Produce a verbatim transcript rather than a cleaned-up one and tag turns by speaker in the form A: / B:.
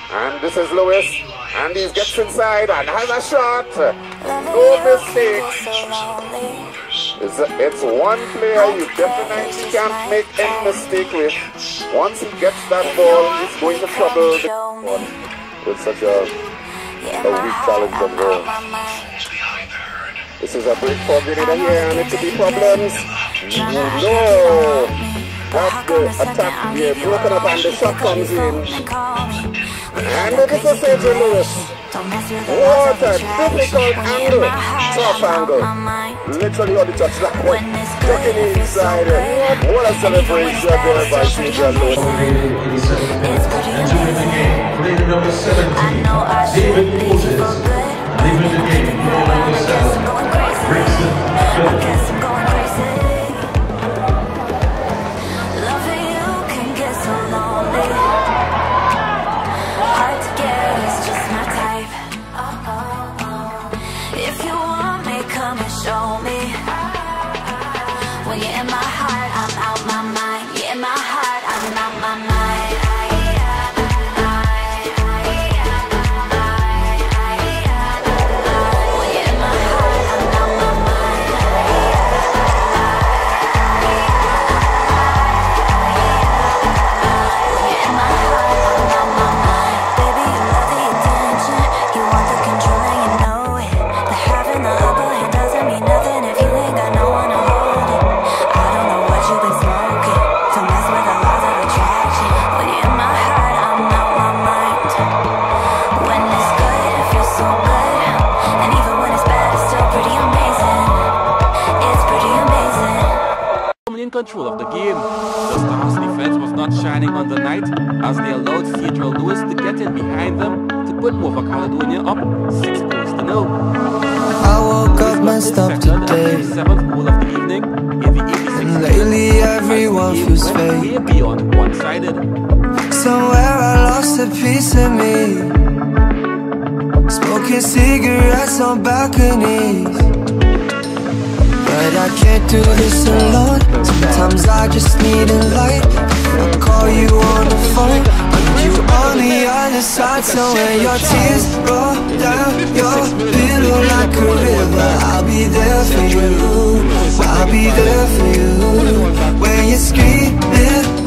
A: And this is Lewis, and he gets inside and has a shot. No mistake. It's, a, it's one player you definitely can't make any mistake with. Once he gets that ball, he's going to trouble the one with such a, a weak challenge on goal. This is a break for Grenada here, and it could be problems. No! That's the attack here, broken up, and the shot comes in. And it is a Sergio Lewis. What a difficult angle. Top angle. Literally on the touchline. Tucking inside. What a celebration there by Sergio Lewis.
B: Entering the game, player number seventeen, David Moses. Leaving the game, player number seven, Rickson Phillips.
C: Control of the game. The Stars' defense was not shining on the night as they allowed Sergio Lewis to get in behind them to put Nova Caledonia up six goals to nil.
D: I woke up messed up today.
C: Seventh goal of the evening in the eighty-sixth.
D: And lately everyone feels fake.
C: Way beyond one-sided.
D: Somewhere I lost a piece of me, smoking cigarettes on balconies. But I can't do this alone. Sometimes I just need a light. I call you on the phone, but you on the other side. So when your tears roll down your pillow like a river, I'll be there for you. I'll be there for you. When you're screaming